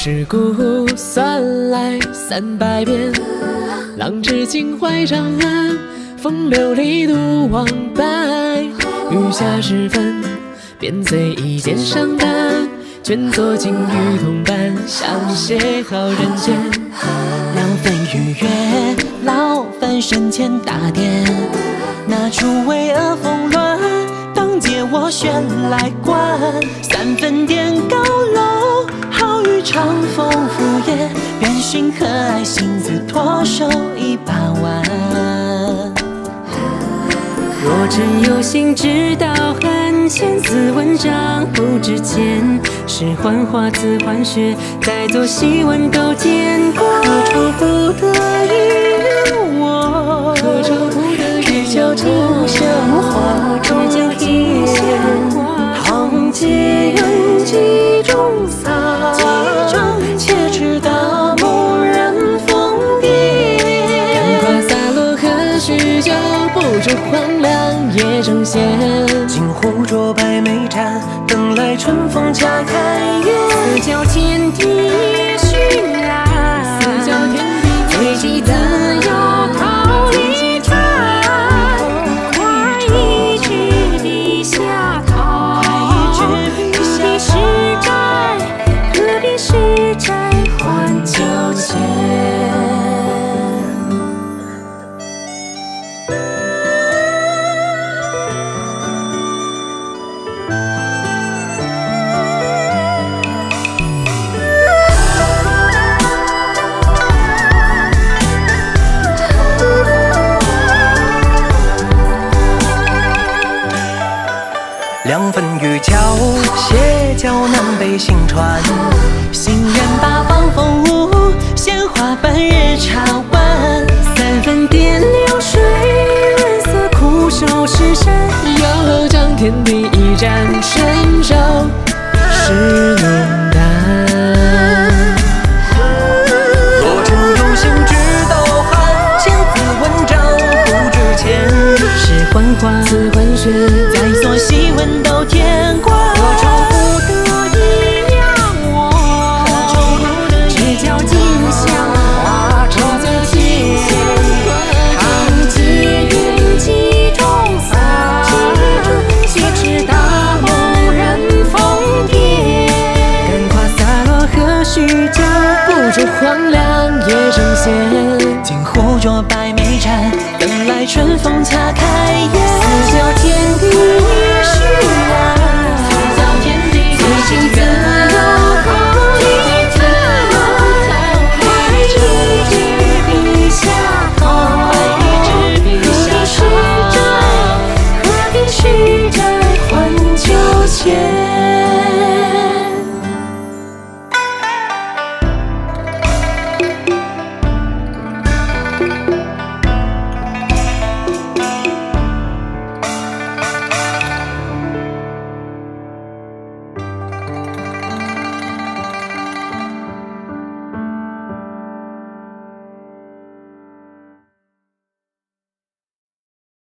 世故算来300遍，浪掷襟怀上岸，风流里独往返。余下时分，便随意肩上担，卷作金玉铜板，相携好人间。 2分逾越，劳烦身前大典，拿出巍峨峰峦，当借我旋来观。3分点高楼，好雨长风拂叶，愿寻和蔼心字，托手一把玩。 若真有心知道汉千字文章不值钱，是幻化自幻血，再作戏文都见过。何愁不得与我？ 何愁不得只教今生花中叶，行结缘几中撒，且知大漠人疯癫。 干瓜洒落何须酒，不知荒凉夜正闲。 镜湖浊白眉展，等来春风恰开颜。 四角天地也寻来， 四角天地最忌自有桃李船。快移至地下逃，隔壁是宅还旧钱。 2分渔樵，斜角南北行船。行人八方风物，鲜花半日茶碗。 3分点流水，润色苦守石山。 又将天地一战，伸手是龙丹。 若真有心知道汉千字文章不值钱， 是幻化自幻血， 再作戏文都天官。 何愁不得一两我？ 何愁不得只教今宵花中间，行结缘几中撒，且知大梦人疯癫。 干瓜洒落何须酒，不知荒凉夜正闲。 镜湖浊白眉展，等来春风恰开颜。 四角天地